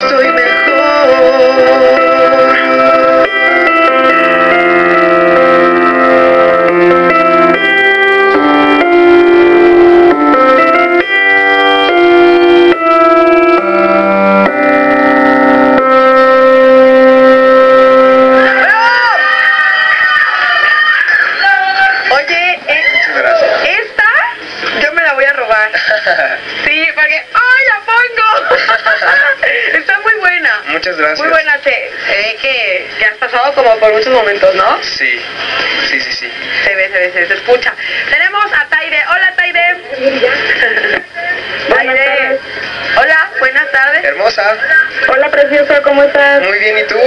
Soy mejor. Oye, Muchas gracias. esta yo me la voy a robar. Sí, porque ¡ay, la pongo! Está muy buena. Muchas gracias. Muy buena, se ve que has pasado como por muchos momentos, ¿no? Sí, sí, sí, sí. Se escucha. Tenemos a Taide. Hola, Taide. Taide. Hola, buenas tardes. Hermosa. Hola, preciosa, ¿cómo estás? Muy bien, ¿y tú?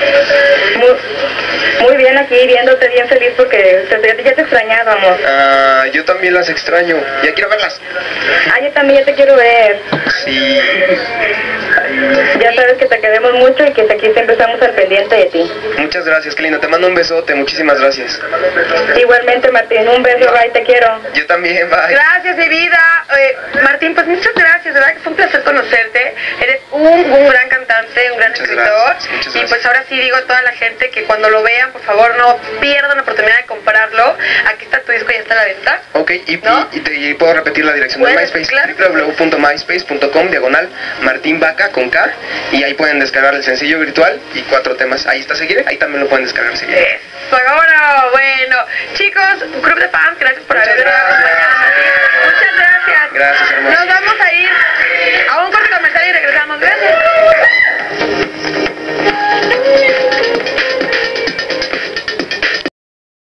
Muy bien aquí, viéndote bien feliz porque ya te he extrañado, amor. Yo también las extraño. Ya quiero verlas. Ah, yo también ya te quiero ver. Sí. Ya sabes que te queremos mucho y que aquí siempre estamos al pendiente de ti. Muchas gracias, qué lindo. Te mando un besote. Muchísimas gracias. Igualmente, Martín, un beso, bye, te quiero. Yo también, bye. Gracias, mi vida. Martín, pues muchas gracias, ¿verdad? Que fue un placer conocerte. Eres un gran cantante, un gran Muchas escritor. gracias, muchas Y gracias. pues ahora sí digo a toda la gente que cuando lo vean, por favor, no pierdan la oportunidad de comprarlo. Aquí está tu disco, ya está a la venta. Ok, ¿No? y puedo repetir la dirección de Puedes, MySpace, claro. www.myspace.com/Martín Vaca con K, y ahí pueden descargar el sencillo virtual y 4 temas. Ahí está Seguir, ahí también lo pueden descargar Seguir. Eso, bueno. Chicos, un club de fans, gracias por Muchas haberme gracias. acompañado. Muchas gracias. Gracias, hermosa. Nos vamos a ir a un corte comercial y regresamos. Gracias.